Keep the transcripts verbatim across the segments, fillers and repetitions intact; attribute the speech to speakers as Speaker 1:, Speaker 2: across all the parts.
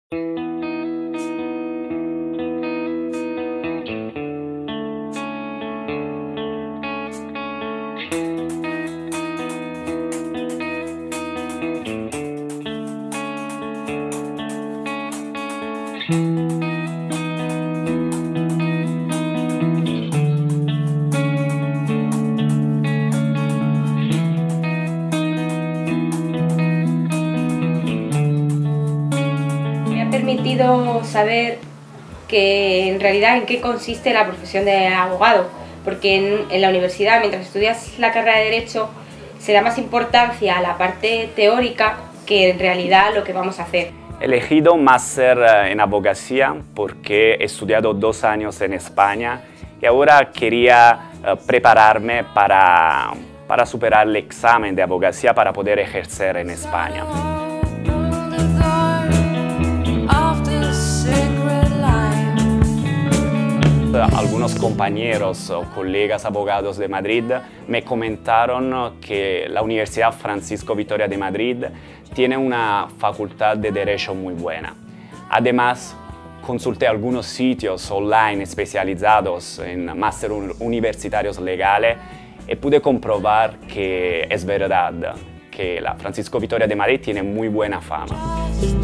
Speaker 1: Me ha permitido saber que en realidad en qué consiste la profesión de abogado, porque en, en la universidad, mientras estudias la carrera de Derecho, se da más importancia a la parte teórica que en realidad lo que vamos a hacer.
Speaker 2: He elegido máster en abogacía porque he estudiado dos años en España y ahora quería uh, prepararme para, para superar el examen de abogacía para poder ejercer en España. Algunos compañeros o colegas abogados de Madrid me comentaron que la Universidad Francisco Vitoria de Madrid tiene una facultad de Derecho muy buena. Además, consulté algunos sitios online especializados en máster universitarios legales y pude comprobar que es verdad que la Francisco Vitoria de Madrid tiene muy buena fama.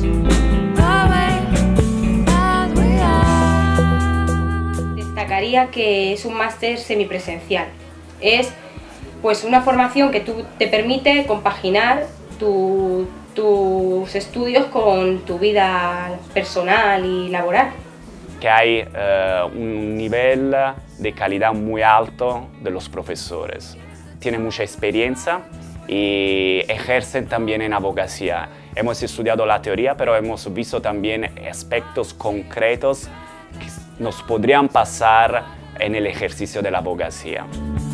Speaker 1: Destacaría que es un máster semipresencial. Es pues una formación que tú, te permite compaginar tu, tus estudios con tu vida personal y laboral.
Speaker 2: Que hay uh, un nivel de calidad muy alto de los profesores. Tienen mucha experiencia y ejercen también en abogacía. Hemos estudiado la teoría, pero hemos visto también aspectos concretos que nos podrían pasar en el ejercicio de la abogacía.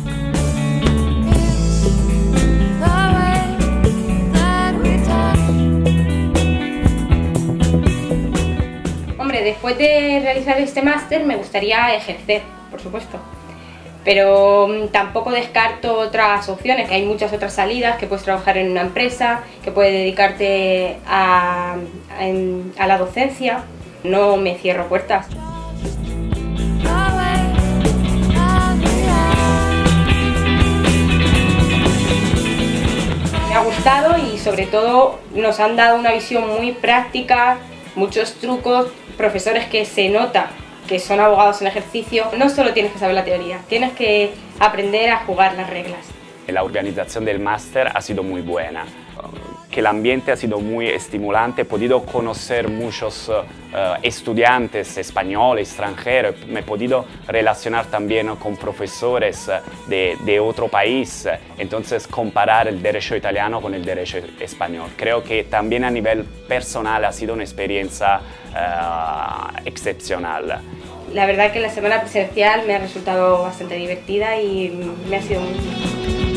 Speaker 1: Hombre, después de realizar este máster me gustaría ejercer, por supuesto, pero tampoco descarto otras opciones, que hay muchas otras salidas, que puedes trabajar en una empresa, que puedes dedicarte a, a, a la docencia. No me cierro puertas. Me ha gustado y sobre todo nos han dado una visión muy práctica, muchos trucos, profesores que se nota que son abogados en ejercicio. No solo tienes que saber la teoría, tienes que aprender a jugar las reglas.
Speaker 2: La organización del máster ha sido muy buena, que el ambiente ha sido muy estimulante, he podido conocer muchos uh, estudiantes españoles, extranjeros, me he podido relacionar también con profesores de, de otro país, entonces comparar el derecho italiano con el derecho español. Creo que también a nivel personal ha sido una experiencia uh, excepcional.
Speaker 1: La verdad que la semana presencial me ha resultado bastante divertida y me ha sido muy...